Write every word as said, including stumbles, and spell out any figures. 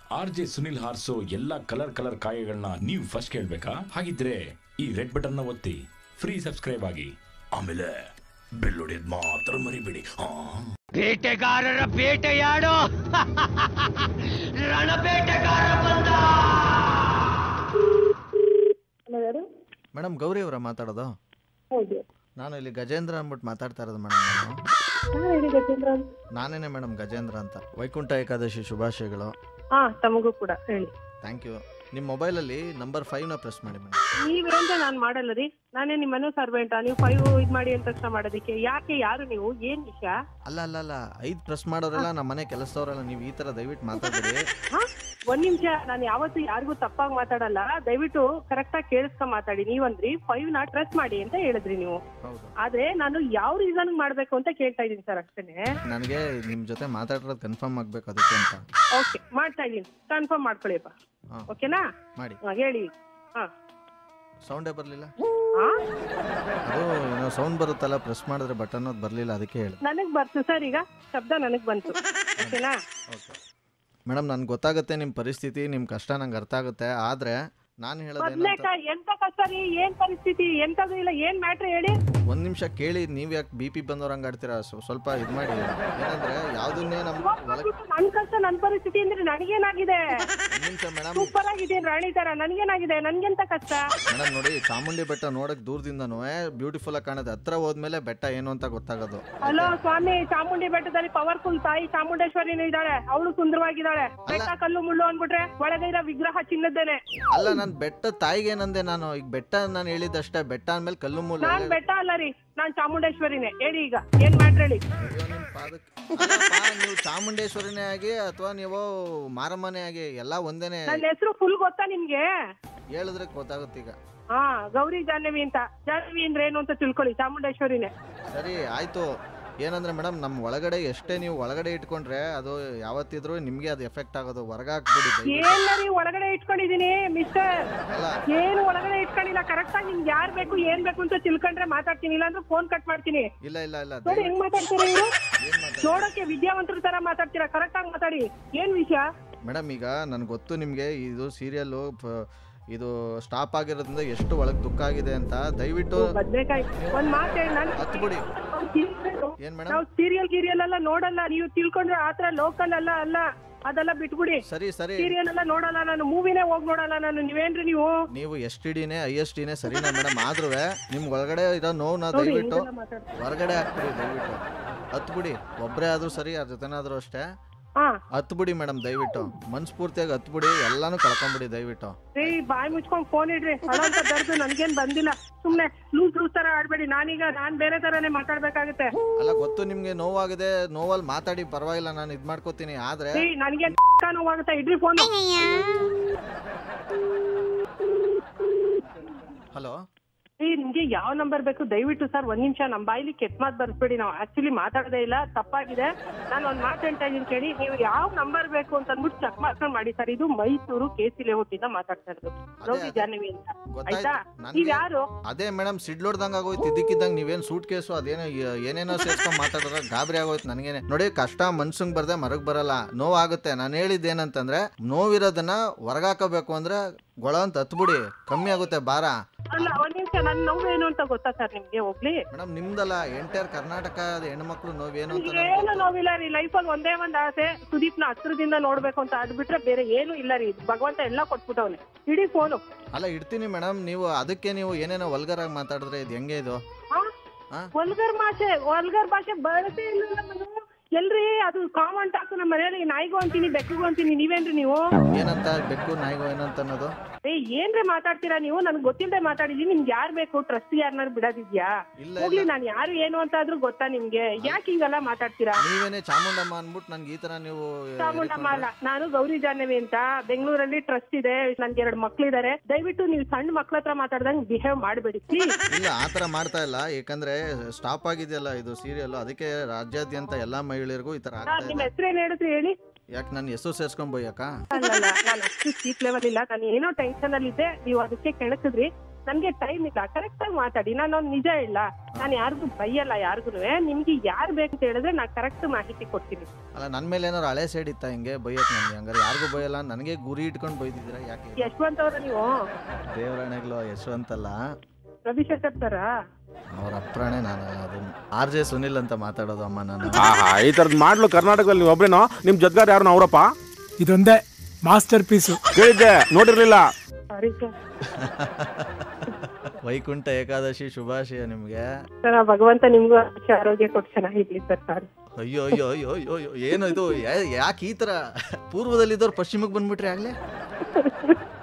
R J Sunil ಹಾರ್ಸೋ ಎಲ್ಲಾ colour colour ಕಾಯಗಳನ್ನ ನೀವು first ಕೇಳ್ಬೇಕಾ? ಹಾಗಿದ್ರೆ ಈ ರೆಡ್ ಬಟನ್ ನ ಒತ್ತಿ ಫ್ರೀ ಸಬ್ಸ್ಕ್ರೈಬ್ ಆಗಿ, ಆಮೇಲೆ ಬೆಲ್ ಹೊಡೆಯೋದ್ ಮಾತ್ರ ಮರಿಬೇಡಿ. ಬೇಟೆಗಾರರ ಬೇಟೆಯಾಡೋ ರಣಬೇಟೆಗಾರ ಬಂದ. ಮೇಡಮ್ ಗೌರಿ ಅವರ ಮಾತಾಡೋದು? ಹೌದು, ನಾನು ಇಲ್ಲಿ ಗಜೇಂದ್ರ ಅಂದ್ಬಿಟ್ಟು ಮಾತಾಡ್ತಾ ಇರೋದು ಮೇಡಮ್. ನಾನು ಗಜೇಂದ್ರ. ನಾನೇನೆ ಮೇಡಮ್ ಗಜೇಂದ್ರ ಅಂತ. ವೈಕುಂಠ ಏಕಾದಶಿ ಶುಭಾಶಯಗಳು. ಹಾ, ತಮಗೂ ಕೂಡ ಹೇಳಿ. Thank you. ನಿಮ್ಮ ಮೊಬೈಲಲ್ಲಿ ನಂಬರ್ ಫೈವ್ ನ ಪ್ರೆಸ್ ಮಾಡಿ ಮೇಡಮ್. ನೀವಿರಂತ ನಾನು ಮಾಡಲ್ಲ ರೀ, ನಾನೇ ನಿಮ್ಮ ಮನೆ ಸರ್ವೆಂಟ. ನೀವು ಫೈವ್ ಇದು ಮಾಡಿ ಅಂತ ತಕ್ಷಣ ಮಾಡೋದಕ್ಕೆ ಯಾಕೆ? ಯಾರು ನೀವು? ಏನ್ ವಿಷಯ? ಅಲ್ಲ ಅಲ್ಲ ಅಲ್ಲ ಐದು ಪ್ರೆಸ್ ಮಾಡೋರೆಲ್ಲ ನಮ್ಮ ಮನೆ ಕೆಲಸದವರೆಲ್ಲ. ನೀವು ಈ ತರ ದಯವಿಟ್ಟು ಮಾತಾಡ್ಬೇಡಿ. ಹಾ, ಒಂದ್ ನಿಮಿಷ. ನಾನು ಯಾವತ್ತು ಯಾರಿಗೂ ತಪ್ಪಾಗಿ ಮಾತಾಡಲ್ಲ. ದಯವಿಟ್ಟು ಕರೆಕ್ಟ್ ಆಗಿ ಕೇಳಿಸ್ಕೊಂಡ್ ಮಾತಾಡಿ. ನೀವಂದ್ರಿ ಫೈವ್ ನ ಟ್ರೆಸ್ ಮಾಡಿ ಅಂತ ಹೇಳಿದ್ರಿ ನೀವು. ಆದ್ರೆ ನಾನು ಯಾವ ರೀಸನ್ ಮಾಡ್ಬೇಕು ಅಂತ ಕೇಳ್ತಾ ಇದೀನಿ ಸರ್, ಅಷ್ಟೇನೆ. ನನಗೆ ನಿಮ್ ಜೊತೆ ಮಾತಾಡೋದು ಕನ್ಫರ್ಮ್ ಆಗ್ಬೇಕು ಅದಕ್ಕೆ ಅಂತ. ಓಕೆ, ಮಾಡ್ತಾ ಇದೀನಿ. ಕನ್ಫರ್ಮ್ ಮಾಡ್ಕೊಳ್ಳಿಪ್ಪ. ಓಕೆನಾ? ಮಾಡಿ. ಹೇಳಿ. ಹಾ, ಸೌಂಡೇ ಬರ್ಲಿಲ್ಲ. ಹಾ, ಅದು ಏನೋ ಸೌಂಡ್ ಬರುತ್ತಲ್ಲ, ಪ್ರೆಸ್ ಮಾಡಿದ್ರೆ ಬಟನ್ ಅದು ಬರ್ಲಿಲ್ಲ, ಅದಕ್ಕೆ ಹೇಳಿ. ನನಗ್ ಬರ್ತು ಸರ್, ಈಗ ಶಬ್ದ ನನಗ್ ಬಂತು. ಓಕೆನಾ? ಮೇಡಮ್ ನನ್ಗೆ ಗೊತ್ತಾಗುತ್ತೆ ನಿಮ್ಮ ಪರಿಸ್ಥಿತಿ, ನಿಮ್ಮ ಕಷ್ಟ ನಂಗೆ ಅರ್ಥ ಆಗುತ್ತೆ. ಆದ್ರೆ ನಾನು ಹೇಳೋದು ಎಂತ ಕಷ್ಟ ರೀ? ಏನ್ ಪರಿಸ್ಥಿತಿ? ಎಂತದು ಇಲ್ಲ. ಏನ್ ಮ್ಯಾಟ್ರ್ ಹೇಳಿ? ಒಂದ್ ನಿಮಿಷ ಕೇಳಿ. ನೀವ್ ಯಾಕೆ ಬಿ ಪಿ ಬಂದವ್ರಂಗ ಆಡ್ತೀರಾ? ಸ್ವಲ್ಪ ಇದ್ ಮಾಡಿ. ಏನಂದ್ರೆ ಯಾವ್ದನ್ನೇ ನಮ್ ನನ್ ಕಷ್ಟ ನನ್ ಪರಿಸ್ಥಿತಿ ಅಂದ್ರೆ ನನಗೇನಾಗಿದೆ? ನಿಮಿಷ ಮೇಡಮ್, ಸೂಪರ್ ಆಗಿದ್ದೀನಿ ರಾಣಿ ತರ. ನನ್ಗೇನಾಗಿದೆ? ನನ್ಗೆಂತ ಕಷ್ಟ? ಮೇಡಮ್ ನೋಡಿ, ಚಾಮುಂಡಿ ಬೆಟ್ಟ ನೋಡಕ್ ದೂರದಿಂದನೂ ಬ್ಯೂಟಿಫುಲ್ ಆಗಿ ಕಾಣುತ್ತೆ. ಹತ್ರ ಹೋದ್ಮೇಲೆ ಬೆಟ್ಟ ಏನು ಅಂತ ಗೊತ್ತಾಗೋದು. ಹಲೋ ಸ್ವಾಮಿ, ಚಾಮುಂಡಿ ಬೆಟ್ಟದಲ್ಲಿ ಪವರ್ಫುಲ್ ತಾಯಿ ಚಾಮುಂಡೇಶ್ವರಿನ ಇದ್ದಾಳೆ. ಅವಳು ಸುಂದರವಾಗಿದ್ದಾಳೆ. ಬೆಟ್ಟ ಕಲ್ಲು ಮುಳ್ಳು ಅನ್ಬಿಟ್ರೆ ಒಳಗೆ ಇರೋ ವಿಗ್ರಹ ಚಿನ್ನದ್ದೇನೆ. ಅಲ್ಲ, ನಾನ್ ಬೆಟ್ಟ ತಾಯಿಗೆ ಏನಂದೆ ನಾನು? ಈಗ ಬೆಟ್ಟ ನಾನು ಹೇಳಿದಷ್ಟೇ. ಬೆಟ್ಟ ಅಂದ್ಮೇಲೆ ಕಲ್ಲು ಮುಳ್ಳು. ನಾನ್ ಬೆಟ್ಟ ಅಲ್ಲ ರೀ, ನಾನ್ ಚಾಮುಂಡೇಶ್ವರಿನೇ. ಹೇಳಿ ಈಗ ಏನ್ ಮ್ಯಾಟ್ರ್ ಹೇಳಿ? ನೀವು ಚಾಮುಂಡೇಶ್ವರಿನೇ ಆಗಿ ಅಥವಾ ನೀವು ಮಾರಮ್ಮನೇ ಆಗಿ ಎಲ್ಲ ಒಂದೇನೆ. ನನ್ನ ಹೆಸರು ಫುಲ್ ಗೊತ್ತಾ ನಿಮ್ಗೆ? ಹೇಳಿದ್ರೆ ಗೊತ್ತಾಗುತ್ತೆ ಈಗ. ಹಾ, ಗೌರಿ ಜಾಹ್ನವಿ ಅಂತ. ಜಾಹ್ನವಿ ಅಂದ್ರೆ ಏನು ಅಂತ ತಿಳ್ಕೊಳ್ಳಿ. ಚಾಮುಂಡೇಶ್ವರಿನೇ. ಸರಿ ಆಯ್ತು. ಏನಂದ್ರೆ ಮೇಡಮ್, ನಮ್ಮ ಒಳಗಡೆ ಎಷ್ಟೇ ನೀವು ಒಳಗಡೆ ಇಟ್ಕೊಂಡ್ರೆ ಅದು ಯಾವತ್ತಿದ್ರು ನಿಮ್ಗೆ ಅದು ಎಫೆಕ್ಟ್ ಆಗೋದು. ಹೊರಗೆ ಹಾಕ್ಬಿಡಿ. ಏನ್ ಒಳಗಡೆ ಇಟ್ಕೊಂಡಿದೀನಿ ಮಿಸ್ಟರ್? ಏನು ಒಳಗಡೆ ಇಟ್ಕೊಂಡಿಲ್ಲ. ಕರೆಕ್ಟ್ ಆಗಿ ನಿಮ್ಗೆ ಯಾರ್ ಬೇಕು ಏನ್ ಬೇಕು ಅಂತ ತಿಳ್ಕೊಂಡ್ರೆ ಮಾತಾಡ್ತೀನಿ, ಇಲ್ಲ ಅಂದ್ರೆ ಫೋನ್ ಕಟ್ ಮಾಡ್ತೀನಿ. ಇಲ್ಲ ಇಲ್ಲ ಇಲ್ಲ ನೋಡಿ ಹೆಂಗ್ ಮಾತಾಡ್ತೀರಾ ಇವ್ರು? ನೋಡಕ್ಕೆ ವಿದ್ಯಾವಂತರ ತರ ಮಾತಾಡ್ತೀರಾ. ಕರೆಕ್ಟ್ ಆಗಿ ಮಾತಾಡಿ. ಏನ್ ವಿಷಯ? ಮೇಡಮ್ ಈಗ ನನ್ಗೆ ಗೊತ್ತು ನಿಮ್ಗೆ ಇದು ಸೀರಿಯಲ್ ಇದು ಸ್ಟಾಪ್ ಆಗಿರೋದ್ರಿಂದ ಎಷ್ಟು ಒಳಗ್ ದುಃಖ ಆಗಿದೆ ಅಂತ. ದಯವಿಟ್ಟು ಒಂದ್ ಮಾತು ಹೇಳಿ. ಹತ್ತು ಬಿಡಿ. ಏನ್ ಮೇಡಮ್? ನಾವು ಸೀರಿಯಲ್ ಗೀರಿಯಲ್ ಎಲ್ಲ ನೋಡಲ್ಲ. ನೀವು ತಿಳ್ಕೊಂಡ್ರೆ ಆತರ ಲೋಕಲ್ ಅಲ್ಲ ಅಲ್ಲ ಅದೆಲ್ಲ ಬಿಟ್ಬಿಡಿ. ಸರಿ ಸರಿ. ಸೀರಿಯಲ್ ಎಲ್ಲ ನೋಡಲ್ಲ ನಾನು. ಮೂವಿನೇ ಹೋಗ್ ನೋಡಲ್ಲ ನಾನು. ನೀವೇನ್ರಿ ನೀವು? ನೀವು ಎಸ್ ಟಿ ಡಿನೇ ಐ ಎಸ್ ಟಿನೇ ಸರಿನಾ ಮೇಡಮ್? ಆದ್ರೂ ನಿಮ್ ಒಳಗಡೆ ಇರೋ ನೋವ್ನ ದಯವಿಟ್ಟು ಹೊರಗಡೆ ಹಾಕ್ಬಿಡಿ. ದಯವಿಟ್ಟು ಹತ್ತು ಬಿಡಿ. ಒಬ್ರೇ ಆದ್ರೂ ಸರಿ, ಅದ್ರ ಜೊತೆನಾದ್ರೂ ಅಷ್ಟೇ. ಹತ್ತು ಬಿಡಿ ಮೇಡಮ್, ದಯವಿಟ್ಟು ಮನ್ಸ್ಫೂರ್ತಿಯಾಗಿ ಹತ್ತು ಬಿಡಿ. ಎಲ್ಲಾನು ಕಳ್ಕೊಂಡ್ಬಿಡಿ ದಯವಿಟ್ಟು. ಏ, ಬಾಯ್ ಮುಚ್ಕೊಂಡ್ ಫೋನ್ ಇಡ್ರಿ. ಅಳಂತ ದರ್ದು ನನ್ಗೇನ್ ಬಂದಿಲ್ಲ. ಸುಮ್ನೆ ಲೂಸ್ ಲೂಸ್ ತರ ಆಡ್ಬೇಡಿ. ನಾನೀಗ ನಾನ್ ಬೇರೆ ತರನೇ ಮಾತಾಡ್ಬೇಕಾಗುತ್ತೆ. ಅಲ್ಲ ಗೊತ್ತು ನಿಮ್ಗೆ ನೋವಾಗಿದೆ. ನೋವಲ್ಲಿ ಮಾತಾಡಿ ಪರವಾಗಿಲ್ಲ, ನಾನು ಇದ್ ಮಾಡ್ಕೋತೀನಿ. ಆದ್ರೆ ನನ್ಗೆ ನೋವಾಗುತ್ತೆ. ಇಡ್ರಿ ಫೋನ್. ಹಲೋ, ಏ, ನಿಮ್ಗೆ ಯಾವ ನಂಬರ್ ಬೇಕು? ದಯವಿಟ್ಟು ಸರ್ ಒಂದ್ ನಿಮಿಷ. ನಮ್ ಬಾಯಿಲಿ ಕೆಟ್ಟ ಮಾತು ಬರ್ಸ್ಬೇಡಿ. ನಾವು ಆಕ್ಚುಲಿ ಮಾತಾಡದೇ ಇಲ್ಲ, ತಪ್ಪಾಗಿದೆ. ನಾನು ಒಂದ್ ಮಾತು ಹೇಳ್ತಾ ಇದೀನಿ ಕೇಳಿ. ನೀವು ಯಾವ ನಂಬರ್ ಬೇಕು ಅಂತ ಅಂದ್ಬಿಟ್ಟು ಚೆಕ್ ಮಾಡ್ಕೊಂಡು ಮಾಡಿ ಸರ್. ಇದು ಮೈಸೂರು ಕೆಸಿ ಲೇಔಟ್ ಇಂದ ಮಾತಾಡ್ತಾ ಇರೋದು, ಗೌರಿ ಜಾಹ್ನವಿ ಅಂತ. ಆಯ್ತಾ? ನೀವ್ ಯಾರು? ಅದೇ ಮೇಡಮ್, ಸಿಡ್ಲೋಡ್ದಂಗ ಆಗೋಯ್ತು. ಇದಕ್ಕಿದ್ದಂಗ ನೀವೇನ್ ಸೂಟ್ ಕೇಸು ಅದೇನೋ ಏನೇನೋ ಸೇರ್ಸ್ಕೊಂಡ್ ಮಾತಾಡಿದ್ರೆ ಗಾಬರಿ ಆಗೋಯ್ತು ನನಗೇನೆ. ನೋಡಿ, ಕಷ್ಟ ಮನ್ಸಂಗ್ ಬರ್ದೆ ಮರಗ್ ಬರಲ್ಲ. ನೋವಾಗುತ್ತೆ. ನಾನು ಹೇಳಿದ್ದೇನಂತಂದ್ರೆ, ನೋವಿರೋದನ್ನ ಹೊರಗಾಕಬೇಕು ಅಂದ್ರೆ ಗೊಳ ಅಂತ ಹತ್ಬಿಡಿ. ಕಮ್ಮಿ ಆಗುತ್ತೆ ಭಾರ. ಅಲ್ಲ, ಒಂದ್ ನಿಮಿಷ. ನನ್ ನೋವೇನು ಅಂತ ಗೊತ್ತಾ ಸರ್ ನಿಮ್ಗೆ? ಹೋಗ್ಲಿ ಮೇಡಮ್, ನಿಮ್ದಲ್ಲ ಎಂಟೈರ್ ಕರ್ನಾಟಕ ಹೆಣ್ಮಕ್ಳು ನೋವೇನು ಅಂತ. ಏನು ನೋವಿಲ್ಲ ರೀ. ಲೈಫಲ್ಲಿ ಒಂದೇ ಒಂದ್ ಆಸೆ, ಸುದೀಪ್ ನ ಹತ್ರದಿಂದ ನೋಡ್ಬೇಕು ಅಂತ. ಅದ್ ಬಿಟ್ರೆ ಬೇರೆ ಏನು ಇಲ್ಲ ರೀ. ಭಗವಂತ ಎಲ್ಲಾ ಕೊಟ್ಬಿಟ್ಟವ್ನೆ. ಇಡೀ ಫೋನು. ಅಲ್ಲ ಇಡ್ತೀನಿ ಮೇಡಮ್. ನೀವು ಅದಕ್ಕೆ ನೀವು ಏನೇನೋ ವಲ್ಗರ್ ಆಗಿ ಮಾತಾಡಿದ್ರೆ ಇದು ಹೆಂಗೆ ಇದು? ವಲ್ಗರ್ ಭಾಷೆ ವಲ್ಗರ್ ಭಾಷೆ ಬಳಸೇ ಇಲ್ಲ ನಾನು. ಎಲ್ರಿ ಅದು ಕಾಮನ್ ಟಾಕ್. ನಮ್ಮ ಮನೆಯಲ್ಲಿ ನಾಯಿಗೂ ಅಂತೀನಿ, ಬೆಕ್ಕಿಗೂ ಅಂತೀನಿ. ನೀವೇನ್ರಿ ನೀವು? ಏನಂತ ಬೆಕ್ಕು ನಾಯಿಗೂ ಏನಂತ ಅನ್ನೋದು? ಏ, ಏನ್ರಿ ಮಾತಾಡ್ತೀರಾ ನೀವು? ನನ್ಗೆ ಗೊತ್ತಿಲ್ಲದೆ ಮಾತಾಡಿದೀನಿ. ನಿಮ್ಗೆ ಯಾರ್ ಬೇಕು? ಟ್ರಸ್ಟ್ ಯಾರನ್ನಾರು ಬಿಡೋದಿದ್ಯಾ? ಹೋಗ್ಲಿ, ನಾನು ಯಾರು ಏನು ಅಂತ ಆದ್ರೂ ಗೊತ್ತಾ ನಿಮ್ಗೆ? ಯಾಕೆ ಹಿಂಗೆಲ್ಲ ಮಾತಾಡ್ತೀರಾ? ನೀವೇನೆ ಚಾಮುಂಡಮ್ಮ ಅನ್ಬಿಟ್ಟು ನನ್ಗೆ ಈ ತರ ನೀವು. ಚಾಮುಂಡಮ್ಮ ಅಲ್ಲ, ನಾನು ಗೌರಿ ಜಾಹ್ನವಿ ಅಂತ. ಬೆಂಗಳೂರಲ್ಲಿ ಟ್ರಸ್ಟ್ ಇದೆ. ನನ್ಗೆ ಎರಡು ಮಕ್ಳಿದಾರೆ. ದಯವಿಟ್ಟು ನೀವು ಸಣ್ಣ ಮಕ್ಳ ಹತ್ರ ಮಾತಾಡ್ದಂಗ್ ಬಿಹೇವ್ ಮಾಡ್ಬೇಡಿ. ಇಲ್ಲ, ಆತರ ಮಾಡ್ತಾ ಇಲ್ಲ. ಯಾಕಂದ್ರೆ ಸ್ಟಾಪ್ ಆಗಿದೆಯಲ್ಲ ಇದು ಸೀರಿಯಲ್, ಅದಕ್ಕೆ ರಾಜ್ಯಾದ್ಯಂತ ಎಲ್ಲಾ ಮಹಿಳೆಯರಿಗೂ ಈ ತರ. ನಿಮ್ಮ ಹೆಸರೇನು ಹೇಳಿದ್ರಿ ಹೇಳಿ? ಯಾಕೆ ನನ್ನ ಹೆಸರು ಸೇರ್ಸ್ಕೊಂಡ್ ಬೋಯಕ್ಕ? ಅಲ್ಲ, ನಾನು ಅಷ್ಟು ಚೀಪ್ ಲೆವೆಲ್ ಇಲ್ಲ. ನಾನು ಏನೋ ಟೆನ್ಷನ್ ಅಲ್ಲಿ ಇದ್ದೆ, ನೀವು ಅದಕ್ಕೆ ಕೆಣಕಿದ್ರಿ. ನನ್ಗೆ ಟೈಮ್ ಇಲ್ಲ. ಕರೆಕ್ಟ್ ಆಗಿ ಮಾತಾಡಿ. ನಾನು ನಿಜ ಇಲ್ಲ, ನಾನು ಯಾರಿಗೂ ಬೈಯಲ್ಲ ಯಾರಿಗೂ. ನಿಮ್ಗೆ ಯಾರು ಬೇಕಂತ ಹೇಳಿದ್ರೆ ನಾ ಕರೆಕ್ಟ್ ಮಾಹಿತಿ ಕೊಡ್ತೀನಿ. ಅಲ್ಲ ನನ್ ಮೇಲೆ ಏನಾದ್ರು ಹಳೆ ಸೈಡ್ ಇತ್ತ ಹಿಂಗೆ ಬೈಯಕ್ ನನ್ಗೆ? ಹಂಗಾರೆ ಯಾರಿಗೂ ಬೈಯಲ್ಲ, ನನಗೆ ಗುರಿ ಇಟ್ಕೊಂಡು ಬೈದಿದ್ದೀರಾ ಯಾಕೆ? ಯಶವಂತ್ ಅವ್ರ ನೀವು? ದೇವರಾಣೆಗಳು ಯಶವಂತ್ ಅಲ್ಲ, ರವಿಶಂಕರ್ ಸರ ಅವ್ರ ಅಪ್ರಾಣೆ. ನಾನು ಅದು ಆರ್ ಜೆ ಸುನಿಲ್ ಅಂತ ಮಾತಾಡೋದು ಅಮ್ಮ ನಾನು. ಈ ತರದ್ ಮಾಡ್ಲು ಕರ್ನಾಟಕದಲ್ಲಿ ನೀವು ಒಬ್ರೇನೋ? ನಿಮ್ ಜೊತೆಗಾರ ಯಾರು ಅವರಪ್ಪ? ಇದೊಂದೇ ಮಾಸ್ಟರ್ ಪೀಸು. ಕೇಳಿದ್ದೆ, ನೋಡಿರ್ಲಿಲ್ಲ. Sorry sir. ವೈಕುಂಠ ಏಕಾದಶಿ ಶುಭಾಶಯ ನಿಮ್ಗೆ. ಸರ್ ಭಗವಂತ ನಿಮ್ಗೂ ಆರೋಗ್ಯ ಕೊಟ್ಟು ಚೆನ್ನಾಗಿರ್ಲಿ ಸರ್. ಸಾರಿ. ಅಯ್ಯೋ ಅಯ್ಯೋ ಅಯ್ಯೋ ಅಯ್ಯೋ ಅಯ್ಯೋ ಏನು ಇದು? ಯಾಕೆ ಈ ತರ ಪೂರ್ವದಲ್ಲಿದ್ದವ್ರು ಪಶ್ಚಿಮಕ್ಕೆ ಬಂದ್ಬಿಟ್ರಿ ಆಗ್ಲೇ?